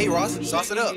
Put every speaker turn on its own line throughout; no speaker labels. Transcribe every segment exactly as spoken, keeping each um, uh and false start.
Hey Ross, sauce it up.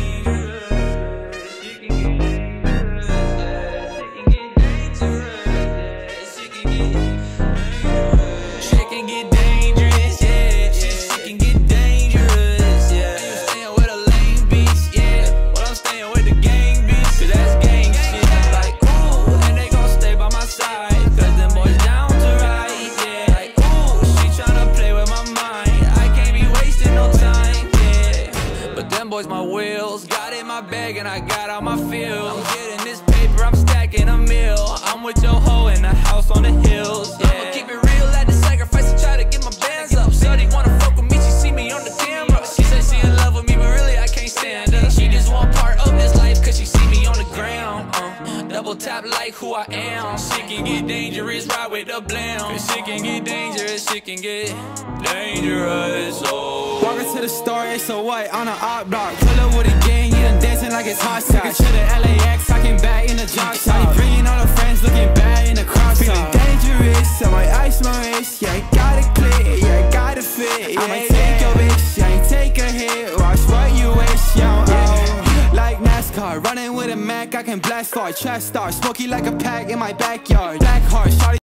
Boys, my wheels got in my bag and I got out my field. I'm getting this paper, I'm stacking a meal. I'm with your hoe in the house on the hills. Yeah. I'ma keep it real, had to sacrifice to try to get my bands up. Shorty wanna fuck with me, she see me on the camera. She said she in love with me, but really I can't stand her. She just want part of this life cause she see me on the ground. uh, Double tap like who I am. Shit can get dangerous, ride with the blam. Cause shit can get dangerous, shit can get dangerous. Oh.
Walking to the store, it's a white on an op block. Pull up with a gang, yeah, I'm dancing like it's hot sauce. To the L A X, talking back in the jock shop. Bringing all the friends, looking bad in the cross. Feeling dangerous, I might ice my wrist. Yeah, I got it clear, yeah, I got it fit. Yeah, I might take your bitch, yeah, I take a hit. Watch what you wish, yo, oh. Like NASCAR, running with a Mac, I can blast far. Trash star, smoky like a pack in my backyard. Black heart, shawty.